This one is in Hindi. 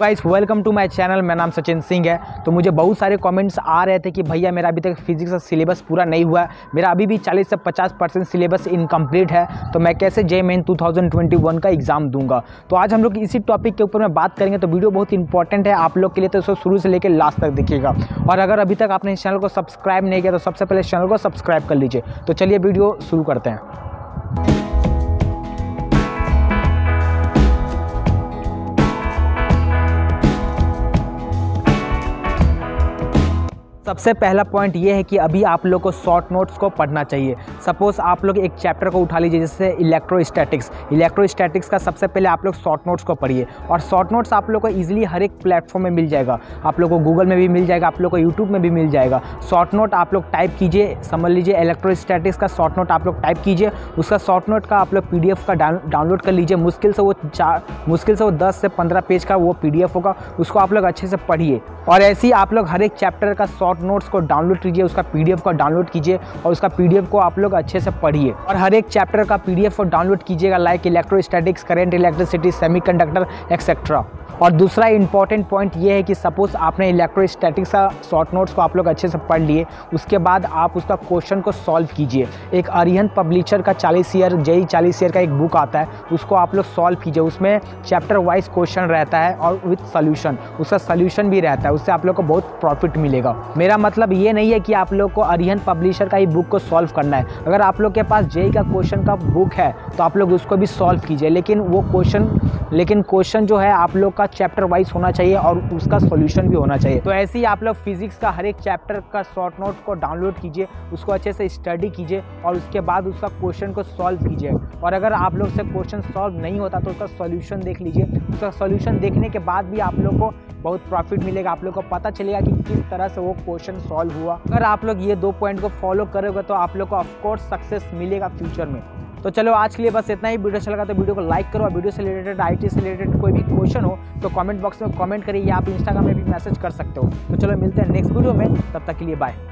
Guys welcome to my channel. मेरा नाम सचिन सिंह है। तो मुझे बहुत सारे कमेंट्स आ रहे थे कि भैया मेरा अभी तक फिजिक्स का सिलेबस पूरा नहीं हुआ है, मेरा अभी भी 40 से 50% सिलेबस इनकम्प्लीट है, तो मैं कैसे जे मेन 2021 का एग्ज़ाम दूंगा। तो आज हम लोग इसी टॉपिक के ऊपर में बात करेंगे। तो वीडियो बहुत इंपॉर्टेंट है आप लोग के लिए, तो इसको शुरू से लेकर लास्ट तक देखिएगा। और अगर अभी तक आपने इस चैनल को सब्सक्राइब नहीं किया तो सबसे पहले इस चैनल को सब्सक्राइब कर लीजिए। तो चलिए वीडियो शुरू करते हैं। सबसे पहला पॉइंट ये है कि अभी आप लोग को शॉर्ट नोट्स को पढ़ना चाहिए। सपोज़ आप लोग एक चैप्टर को उठा लीजिए जैसे इलेक्ट्रोस्टैटिक्स का सबसे पहले आप लोग शॉर्ट नोट्स को पढ़िए। और शॉर्ट नोट्स आप लोग को ईजिली हर एक प्लेटफॉर्म में मिल जाएगा। आप लोग को गूगल में भी मिल जाएगा, आप लोग को यूट्यूब में भी मिल जाएगा। शॉर्ट नोट आप लोग टाइप कीजिए, समझ लीजिए इलेक्ट्रोस्टैटिक्स का शॉर्ट नोट आप लोग टाइप कीजिए। उसका शॉर्ट नोट का आप लोग PDF का डाउनलोड कर लीजिए। मुश्किल से वो 10 से 15 पेज का वो PDF होगा, उसको आप लोग अच्छे से पढ़िए। और ऐसे ही आप लोग हर एक चैप्टर का शॉर्ट नोट्स को डाउनलोड कीजिए, उसका PDF को डाउनलोड कीजिए और उसका PDF को आप लोग अच्छे से पढ़िए। और हर एक चैप्टर का PDF को डाउनलोड कीजिएगा, like electrostatics, current electricity, semiconductor etcetera. और दूसरा इंपॉर्टेंट पॉइंट ये है कि सपोज़ आपने इलेक्ट्रोस्टैटिक्स का शॉर्ट नोट्स को आप लोग अच्छे से पढ़ लिए, उसके बाद आप उसका क्वेश्चन को सॉल्व कीजिए। एक अरिहंत पब्लिशर का 40 ईयर का एक बुक आता है, उसको आप लोग सॉल्व कीजिए। उसमें चैप्टर वाइज क्वेश्चन रहता है और विथ सोल्यूशन, उसका सोल्यूशन भी रहता है। उससे आप लोग को बहुत प्रॉफिट मिलेगा। मेरा मतलब ये नहीं है कि आप लोग को अरिहंत पब्लिशर का ही बुक को सॉल्व करना है। अगर आप लोग के पास JEE का क्वेश्चन का बुक है तो आप लोग उसको भी सॉल्व कीजिए, लेकिन क्वेश्चन जो है आप लोग का चैप्टर वाइज होना चाहिए और उसका सॉल्यूशन भी होना चाहिए। तो ऐसे ही आप लोग फिजिक्स का हर एक चैप्टर का शॉर्ट नोट को डाउनलोड कीजिए, उसको अच्छे से स्टडी कीजिए और उसके बाद उसका क्वेश्चन को सॉल्व कीजिए। और अगर आप लोग से क्वेश्चन सॉल्व नहीं होता तो उसका सॉल्यूशन देख लीजिए। उसका सॉल्यूशन देखने के बाद भी आप लोग को बहुत प्रॉफिट मिलेगा। आप लोग को पता चलेगा कि किस तरह से वो क्वेश्चन सॉल्व हुआ। अगर आप लोग ये 2 पॉइंट को फॉलो करोगे तो आप लोग को ऑफकोर्स सक्सेस मिलेगा फ्यूचर में। तो चलो आज के लिए बस इतना ही। वीडियो अच्छा लगा तो वीडियो को लाइक करो। और वीडियो से रिलेटेड IT से रिलेटेड कोई भी क्वेश्चन हो तो कमेंट बॉक्स में कमेंट करिए, या आप इंस्टाग्राम में भी मैसेज कर सकते हो। तो चलो मिलते हैं नेक्स्ट वीडियो में, तब तक के लिए बाय।